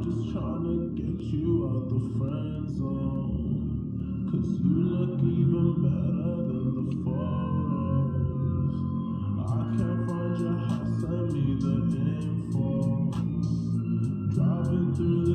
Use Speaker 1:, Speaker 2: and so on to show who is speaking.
Speaker 1: just tryna get you out the friend zone. Cause you look even better than the photos. I can't find your house, send me the info. Driving through the